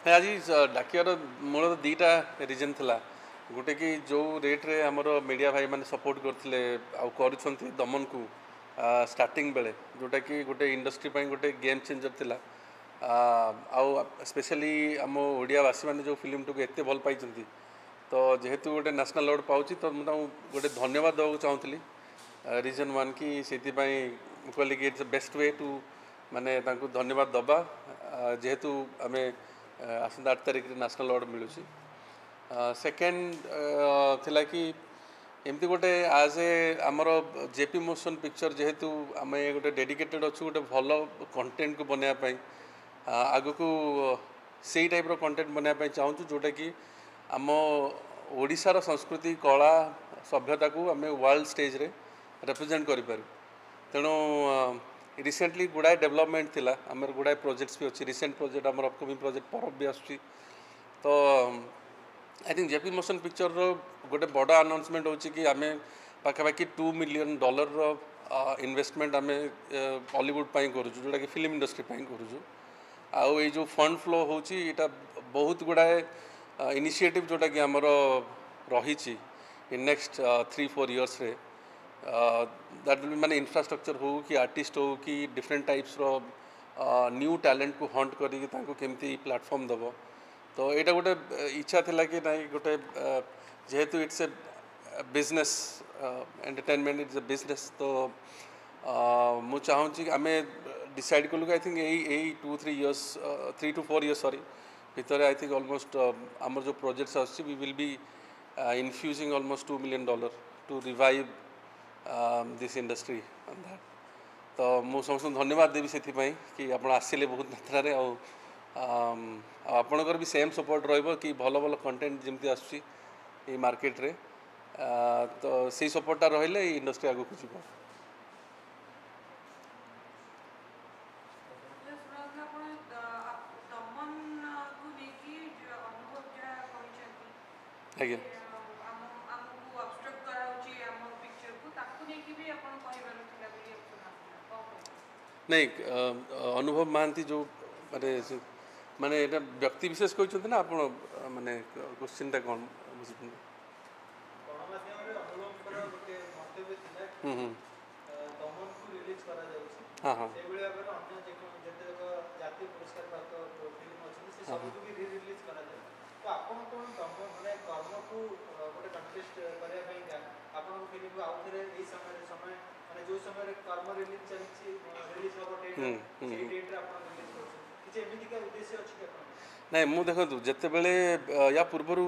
आज डाकियार मूल दुईटा रिजन थिला गोटे कि जो रेट्रे आमर मीडिया भाई मैंने सपोर्ट करते कर दमन को स्टार्टिंग बेले जोटा कि गोटे इंडस्ट्री पर गोटे गेम चेंजर थिला आउ स्पेशली आम ओडियावासी मैंने जो फिल्म टू एत भल पाई तो जेहेतु गोटे नेशनल अवार्ड पाऊँ तो मुझे गोटे धन्यवाद देवाक चाहूँगी रिजन वन कि से कहली कि इट्स बेस्ट वे टू माने धन्यवाद दबा जेहेतु आम आसंता 8 तारिख नेशनल अवार्ड मिलूँ सेकेंड थिला कि एमती गोटे आज ए आमर जेपी मोशन पिक्चर जेहेतु आम गोटे डेडिकेटेड अच्छु गोटे भल कंटेंट को बनवाई आग को से टाइप कंटेंट बनवाई चाहूँ जोटा कि आम ओडिशार संस्कृति कला सभ्यता को आम वर्ल्ड स्टेज रे रिप्रेजेंट करूँ तेणु रिसेंटली गुड़ाए डेवलपमेंट थिला आमर गुड़ाए प्रोजेक्ट्स भी अच्छी रिसेंट प्रोजेक्ट आमर अपकमिंग प्रोजेक्ट परब भी आसुची तो I think JP motion picture गोटे बड़ अनाउंसमेंट होची कि आम पाखापाखि $2 मिलियन इन्वेस्टमेंट आम हॉलीवुड पाई करूँ जोटा कि फिल्म इंडस्ट्री पाई करूँ आउ ये जो फंड फ्लो होची इटा बहुत गुड़ाए इनिशिएटिव जोटा कि आमर रही इन नेक्स्ट 3-4 इयर्स रे दैट विल बी माने इंफ्रास्ट्रक्चर हो कि आर्टिस्ट हो कि डिफरेंट टाइप्स रो न्यू टैलेंट को हंट करी केमती प्लेटफॉर्म दब तो यहाँ गोटे इच्छा थिला कि नहीं गोटे जेहेतु it's a business entertainment it's a business तो मु चाहूँगी आम डिसाइड कलु आई थिंक यही 2-3 इयर्स 3 to 4 इयर्स सॉरी भितर आई थिंक ऑलमोस्ट आमर जो प्रोजेक्ट्स आसुची we will be infusing almost $2 million to revive this industry तो मु समस्त धन्यवाद देवी से कि आप आसिले बहुत मात्रा आपणकर भी सेम सपोर्ट रही भल भल कंटेंट जमी आसुची मार्केट रे तो से सपोर्टा रही इंडस्ट्री आगे जीव आज्ञा नहीं अनुभव महांती जो माने माने एटा व्यक्ति विशेष कहते ना आप माने क्वेश्चन टा कौन बुझे हाँ हाँ जो समय कर्म रिलीज चलछि रिलीज होबो डेट रे आपण रिलीज करछ कि एमिति का उद्देश्य अछि कि नहीं मु देखु जिते बेले या पूर्वर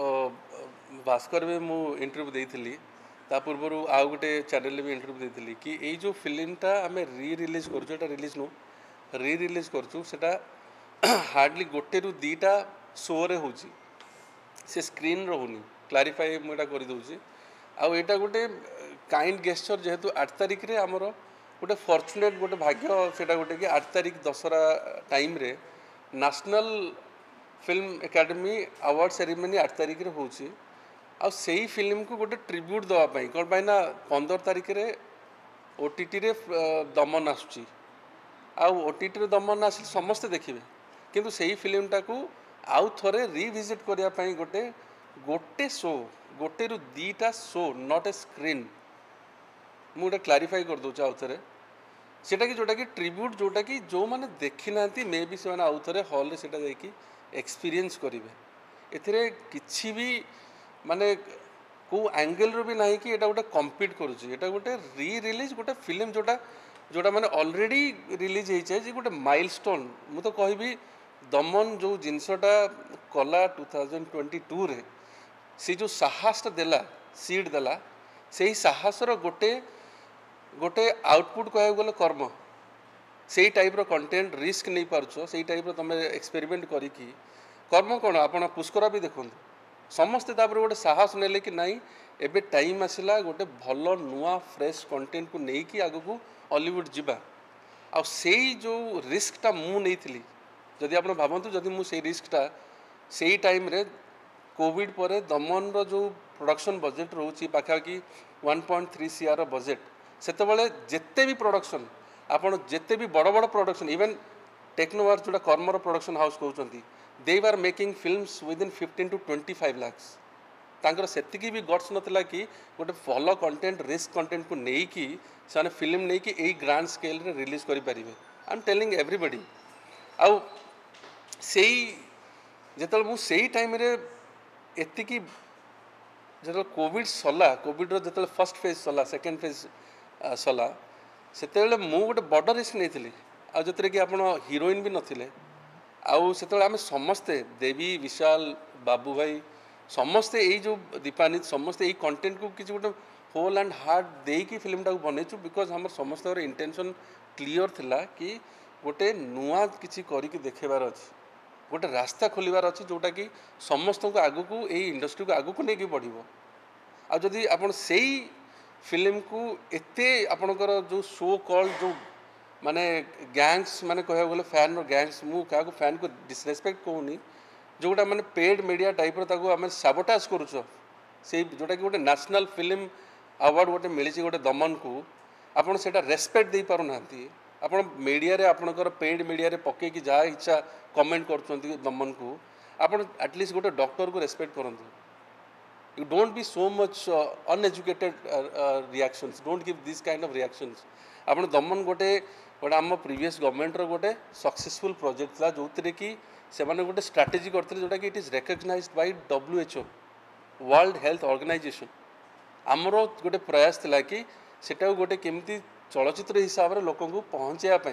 भास्कर भी मु इंटरव्यू देइथिली ता पूर्वर आउ गोटे चैनल भी इंटरव्यू देइथिली कि एई जो फिल्मटा आम री रिलीज करछु एटा रिलीज नो री रिलीज करछु सेटा हार्डली गोटे रु दीटा शो रे होची से स्क्रीन रहूनी क्लारिफाई मुझे कर दूसरी आउ एटा गोटे काइंड गेस्चर जेहेतु 8 तारिख रे आमर गोटे फॉर्चुनेट गोटे भाग्य सेटा गोटे कि 8 तारिख दशहरा टाइम रे national film academy award ceremony 8 तारिख रे होची आ सेही फिल्म को गोटे ट्रिब्यूट दवाई कौन पाई ना 15 तारिख रे ओटीटी रे दमन आसुची आ ओटीटी रे दमन आस समस्ते देखिए किंतु सेही फिल्मटा को आउ थरे रिविजिट करिया पई गोटे शो गोटे रु दीटा शो नॉट ए स्क्रीन मुझे क्लारिफाई कर दूँ आउ थे सेटा कि जोटा कि ट्रिब्यूट जोटा कि जो मैंने देखी ना मे भी से आउ थे हॉल से एक्सपीरियंस करेंगे एथिरे किछि भी माने को एंगल रो भी ना कि एटा गोटे कम्पीट करुच्ची एटा गोटे री रिलीज गोटे फिल्म जोटा जोटा माने ऑलरेडी रिलीज हो गोटे माइलस्टोन मु तो कहबी दमन जो जिनसटा कला 2022 रे से जो साहसटा देला सीड देला से साहसर गोटे गोटे आउटपुट कह गले कर्म से टाइप रो कंटेंट रिस्क नहीं पार्छ से टाइप रो तुम एक्सपेरिमेंट करी कर्म कौन आप पुष्करा भी देखो समस्ते गोटे साहस नेले कि नाई एबे टाइम आसला गोटे भल नुआ फ्रेश कंटेंट को लेकिन आग को हॉलीवुड जीवा आ से जो रिस्कटा मु नहीं जदि आप भावतु जदि मुझे रिस्कटा से टाइम रे कोविड पर दमन रो जो प्रोडक्शन बजेट रोची पाखापाखि 1.3 CR बजेट सेतबले जेते भी प्रोडक्शन आपन जेते भी बड़ बड़ प्रोडक्शन इवन टेक्नोवर्स जोटा कर्मर प्रोडक्शन हाउस कहते they were making films within 15 to 25 lakhs. तांकर सेतिकी भी गट्स नथिला कि गोटे भल कंटेंट रिस्क कंटेंट को नहीं कि से फिल्म नहीं कि यही ग्रांड स्केल रे रिलीज करि परिबे. आई एम टेलिंग एवरीबॉडी आउ सेई जेतल मु सेई टाइम रे एतिकी जेतल कोविड सला कोविड रो जेतल फर्स्ट फेज सला सेकंड फेज सला सेतेले मु गोटे बड़ रिस्क नहीं आ जतरे कि आपण हीरोइन भी नथिले आउ सेतेले आमे समस्ते देवी विशाल बाबू भाई समस्ते यही जो दीपानी समस्ते यही कंटेंट को किसी गोटे होल एंड हार्ट देकी फिल्मटा को बनईचु बिकज आम समस्त इंटेंशन क्लीयर थिला कि गोटे नुआ किसी करके देखेबार अच्छी गोटे रास्ता खोलिबार अच्छी जोटा कि समस्त को आगु को यही इंडस्ट्री को आगु को लेकिन बढ़ो आदि आपन से फिल्म को एते आपणकर जो शो कॉल जो माने गैंग्स माने कह गले फैन गैंग्स मु क्या फैन को डिसरेस्पेक्ट कहूनी जोटा मैंने पेड मीडिया टाइप आम साबोटाज करुच से जोटा कि गोटे नेशनल फिल्म अवार्ड गोटे मिली गोटे दमन को आपड़ से रेस्पेक्ट दे पारना आपड़ मीडिया आपणकर पेड मीडिया पकईकि जहाँ इच्छा कमेंट कर दमन को आपड़ एटलिस्ट गोटे डॉक्टर को रेस्पेक्ट करूँ. You don't be so much uneducated reactions don't give this kind of reactions. आपड़ दमन गोटे गोटे आम प्रीवियस गवर्नमेंट गोटे सक्सेसफुल प्रोजेक्ट था जो कि से गोटे स्ट्राटेजी करते जोटा कि it is recognized by WHO world health organization. आमर गोटे प्रयास थिला कि सेटा गोटे केमती चलचित्र हिसाब से लोक को पहुँचापी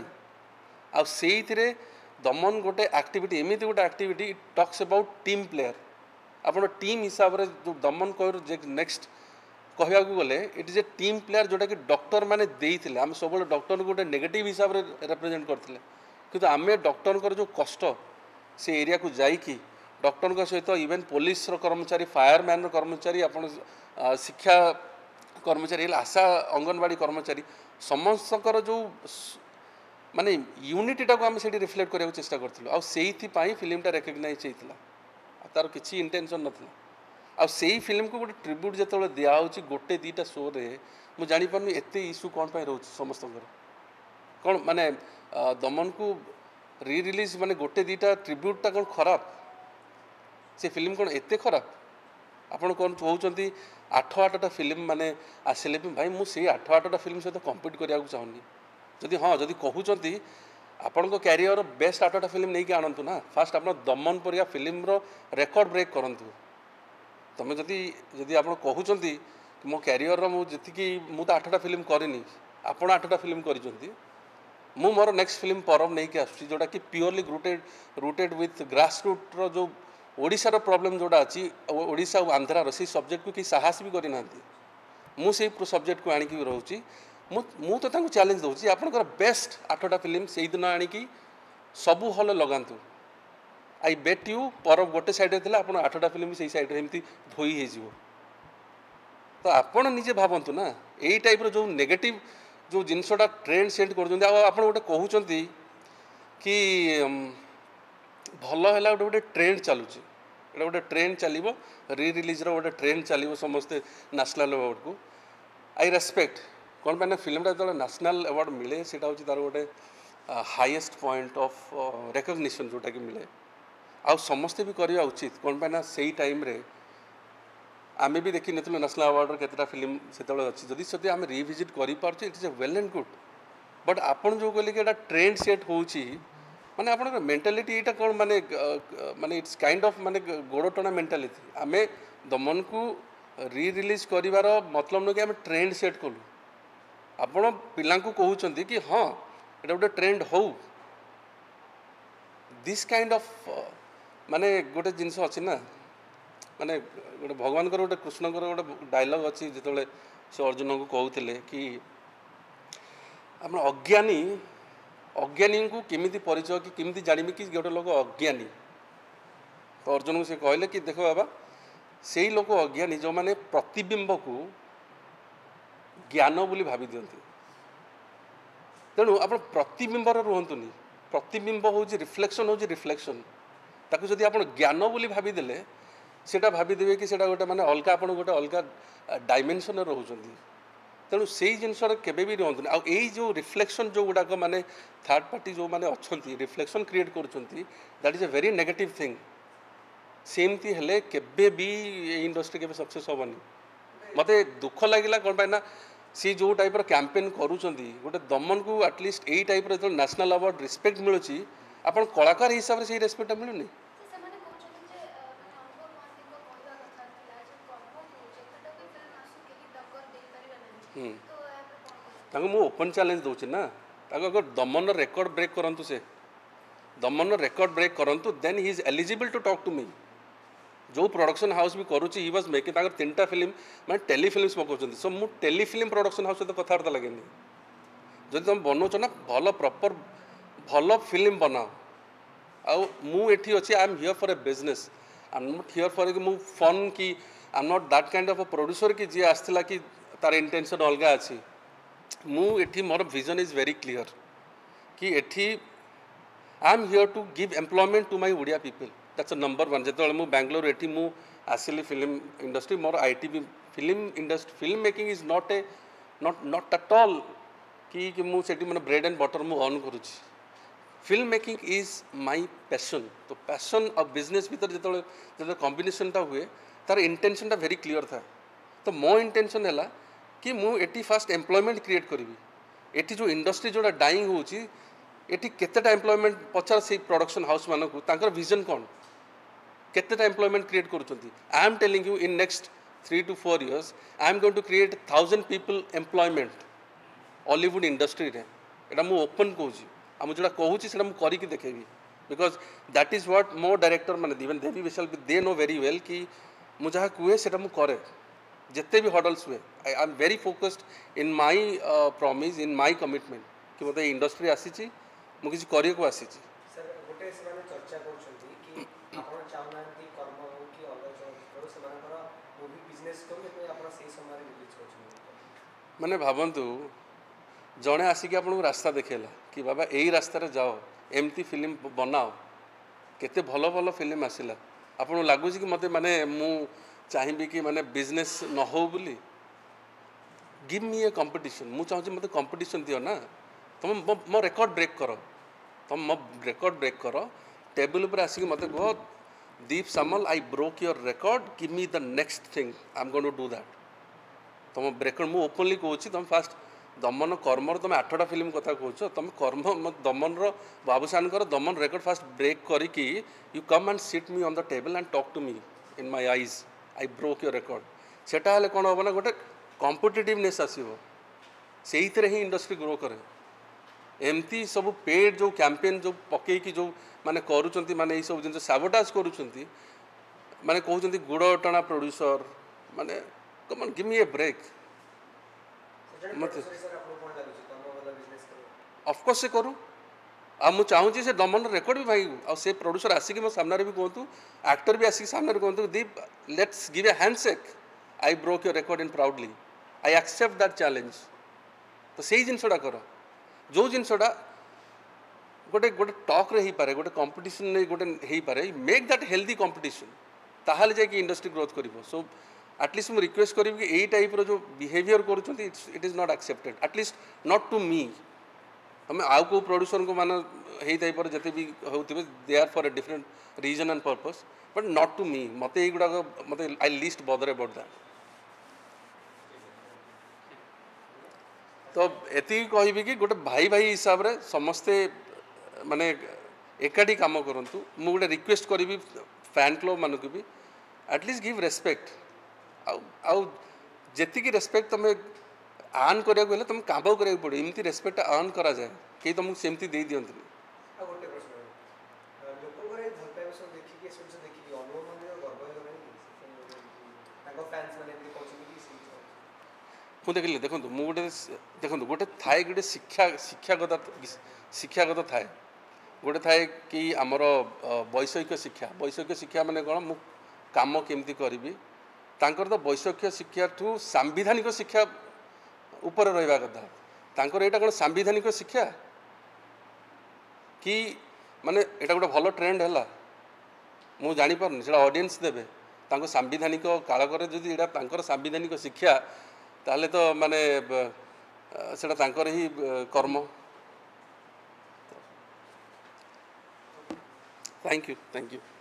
आईरे दमन गोटे एक्टिविटी एमती गोटे activity it talks about team player आप टीम हिसाब से जो दमन कह नेक्स्ट कहवा गले it is a team player जोटा कि डॉक्टर मैंने देते आम सब डॉक्टर गोटे नेगेटिव हिसाब से रिप्रेजेंट करते कि आम डॉक्टर जो कष्ट से एरिया को जाइकी डॉक्टर सहित इवेन पुलिस कर्मचारी फायरमैन कर्मचारी आप शिक्षा कर्मचारी आशा अंगनवाड़ी कर्मचारी समस्तर जो माने यूनिटा को आम से रिफ्लेक्ट करने चेष्टा करूँ आई फिल्मटा रेकग्नाइज होता तार किसी इंटेंशन नाला आई फिल्म को गोटे ट्रिब्यूट जो दिखाई गोटे दीटा शो रे मुझे जापार एत इश्यू कौन रोच समस्त कौन माने दमन को री रिलीज माने गोटे दीटा ट्रिब्यूटा कौन खराब से फिल्म कौन एत खराब आपड़ कौन कहते 8-8टा फिल्म माने आसिले भी भाई मुझे 8-8टा फिल्म सहित कम्पीट करने चाहूनी जदि हाँ जदि कहते आपण क्यारियर बेस्ट 8टा फिल्म नहीं आणतु ना फास्ट आप दमन पर फिल्म रेकर्ड ब्रेक करूँ तुम जदि जदि आप कहते मो क्यारियर मुझे मुझे 8टा फिल्म करनी आपण 8टा फिल्म कर मु मोर नेक्स्ट फिल्म परब नहीं कि आसुची जोटा कि purely rooted with grass root रो जो ओडिशार प्रॉब्लम जोटा अच्छी ओडिशा और आंध्रार से सब्जेक्ट को कि साहस भी करना मुझे सब्जेक्ट को आणिकी रोची मु तो चैलेंज दूसरी आपंकर बेस्ट 8टा फिल्म से दिन आणिकी सबू हल लगातु आई बेट यू परब गोटे साइड थी आप 8टा फिल्म से साइड एमती धोई हो तो आपड़ निजे भावतु ना यही टाइप जो नेगेटिव जो जिनसटा ट्रेंड सेट कर गोटे कहते कि भल है गोटे ट्रेंड चलुची गोटे ट्रेंड चलो री रिलीज गोटे ट्रेंड चलो समस्ते नेशनल अवार्ड को आई रेस्पेक्ट कौन पे फिल्मटा जो नेशनल अवार्ड मिले से तार गोटे हाईएस्ट पॉइंट ऑफ रिकग्निशन जोटा कि मिले आ समस्ते भी करवा उचित कौन पे से टाइम रे आमे भी देखी नु नेशनल अवार्ड केतटा फिल्म से अच्छी जदि सदी आम रिविजिट कर it is a well and good but आपन जो कहले कि ट्रेंड सेट होची माने आप मेंटालिटी यहाँ कौन माने माने इट्स काइंड ऑफ माने गोड़ टना मेंटालिटी आम दमन को री रिलीज कर मतलब नुह कि आम ट्रेंड सेट कलु आपण पिला कहते कि हाँ ये गोटे ट्रेंड हो दिस काइंड ऑफ माने गोटे जिनस अच्छी ना माने गोटे भगवान गोटे कृष्ण गोटे डायलॉग अच्छी जो से अर्जुन को कहते कि आप अज्ञानी अज्ञानी को केमिति परिचय कि केमिति जानिबे कि गोटे लोक अज्ञानी तो अर्जुन को से कहले कि देखो बाबा से ही लोक अज्ञानी जो माने प्रतिबिंब को ज्ञान बोली भावी दियंती तेणु आप प्रतिबिंब रुहतुनि प्रतिबिंब हूँ रिफ्लेक्शन हूँ रिफ्लेक्शन ताकू जदि आप ज्ञान बोली भावीदेले सेटा भावीदेवे कि सेटा गोटे माने अलग आप गोटे अलग डायमेंशन रोचंती तेणु से जिनसर केबे भी रुहतुनि आ जो रिफ्लेक्शन जो गुड़ाक माने थर्ड पार्टी जो माने अच्छी रिफ्लेक्शन क्रिएट करुँच that is a very negative thing सेमती हेले केबे भी इंडस्ट्री केबे सक्सेस हेनी मते दुख लगिला कौन पाइना सी जो टाइप कैंपेन करुँच गोटे दमन को एटलिस्ट यही टाइप जो नेशनल अवार्ड रिस्पेक्ट मिलूँ आप कलाकार हिसाब से रेस्पेक्ट मिलूनी मु ओपन चैलेंज दूसरी ना अगर दमन रेकर्ड ब्रेक करंतु से दमन रेकर्ड ब्रेक करंतु then he is eligible to talk to me जो प्रोडक्शन हाउस भी करुच्ची he was making Takar 3टा film मैं टेलीफिल्म्स पकाउछन सो मु टेलीफिल्म प्रोडक्शन हाउस सहित कथबार्ता लगेनि जदि तुम बनाऊच ना भल प्रॉपर भल फिल्म बनाओ आउ मु एठी अछि I am here for a business I am not here for मु फन की I am not that kind of a producer की जी आस्थिला कि तार इंटेंशन अलग अच्छी मु एठी मोर विजन इज वेरी क्लियर कि एठी I am here to give employment to my Odia people that's a number 1 जेतो मु बेंगलोर एठी मु आसिली फिल्म इंडस्ट्री मोर आईटीबी film industry film making is not not at all कि मु सेठी माने ब्रेड एंड बटर मु अर्न करूची film making is my passion तो पैशन और बिजनेस भीतर जो कॉम्बिनेशनटा हुए तार इंटेंशनटा वेरी क्लियर था तो मो इंटेंशन है कि मु एटी फास्ट एम्प्लॉयमेंट क्रिएट करी एटी जो इंडस्ट्री जोड़ा डाइंग होची एटी केतेटा एम्प्लॉयमेंट पचार से प्रोडक्शन हाउस मानक तांकर विजन कौन केतेटा एम्प्लॉयमेंट क्रिएट करुँच I am telling you in next 3 to 4 years I am going to create 1000 people employment Hollywood industry रे एटा मु ओपन कहूँ आ मुझे कहूँ से करके देखेबी बिकज दैट इज व्हाट मो डायरेक्टर मैंने even Devi Vishal they know very well कि मु जहाँ कहे से करे जिते भी हडल्स हुए I am very focused in my promise in my commitment कि मतलब इंडस्ट्री आसी मुझे किसी को आसी सर गोटे से चर्चा करछंती कि आपण चाहनांती कर्म हो कि अलग करो से मूवी बिजनेस करो तो आपण सही समय रिलीज करछन माने भावंतु जड़े आसिक आपको रास्ता देखेला कि बाबा यही रास्तार जाओ एमती फिल्म बनाओ केते भल भल फिल्म आसला आपको लगुच कि मत माने मु चाहिए कि माने बिजनेस न हो बोली गिव मी ए कंपटीशन मु चाहूँ मत कंपटीशन दियो ना तुम मो रेकर्ड ब्रेक कर तुम मो रेकर्ड ब्रेक कर टेबल पर आसिक मत कह Deep Samal I broke your record give me the next thing I am going to do that तुम रेकर्ड मु ओपनली कहूँ तुम फास्ट दमन कर्मर तुम 8टा फिल्म कथा कह तुम कर्म Daman Babusan Daman record first break करके you come and sit me on the table and talk to me in my eyes I broke your record सेटा हेले कौन हम ना गोटे कॉम्पिटिटिवनेस आसो से ही इंडस्ट्री ग्रो करे एमती सब पेड जो कैंपेन जो पकईकी जो माने करूँ माने सब जिन साबोटाज करूँ माने कहते गुड़ टणा प्रोड्यूसर माने come on give me a break मत ऑफकोर्स से करूँ आ मु चाहूँ से दमन रेकर्ड भी भाई आ से प्रोड्यूसर आसिक मो सामने भी कहतु एक्टर भी आसिक सामने कहतु Deep let's give a handshake I broke your record in proudly I accept that challenge तो से जिनसा कर जो जिनसा गोटे गोटे टॉक रे ही पारे गोटे कंपटीशन नहीं गोटे हो पारे मेक दैट हेल्दी कंपटीशन ताहले जाके इंडस्ट्री ग्रोथ करिवो सो एटलिस्ट मुझे रिक्वेस्ट करी कि यही टाइप जो बिहेवियर करुँच it is not accepted at least not to me हमें आउ को प्रोड्यूसर को मान यही टाइप जिते भी होते they are for a different reason and purpose but not to me मत युवाक मत I least bother about that तो एति कहबी कि गोटे भाई भाई हिसाब रे समस्ते माने एकाठी काम करंतु मु गोटे रिक्वेस्ट करी फैन क्लब मान को भी एटलिस्ट गिव रेस्पेक्ट आउ जेतिकी रेस्पेक्ट तुम अर्न करा तुम काम करा पड़े एमती रेस्पेक्ट अर्न करा जाए कहीं तुमको सेमती दे दियंतनी ମୁଁ ଦେଖିଲି ଦେଖନ୍ତୁ ମୁଁ ଗୋଟେ ଦେଖନ୍ତୁ ଗୋଟେ ଥାଏ ଗୋଟେ ଶିକ୍ଷାଗତ ଥାଏ ଗୋଟେ ଥାଏ କି ଆମର ବୈଷୟିକ ଶିକ୍ଷା ମାନେ କ'ଣ ମୁଁ କାମ କେମିତି କରିବି ତାଙ୍କର ତ ବୈଷୟିକ ଶିକ୍ଷାଠୁ ସାମ୍ବିଧାନିକ ଶିକ୍ଷା ଉପରେ ରହିବା କଥା ତାଙ୍କର ଏଇଟା କ'ଣ ସାମ୍ବିଧାନିକ ଶିକ୍ଷା कि माने एटा गोटे भल ट्रेंड है मु जापारुनी से ऑडियंस देवे सांविधानिक कालकर जदि यहाँ सांविधानिक शिक्षा ताले तो माने सेटा तांकर ही कर्म। Thank you.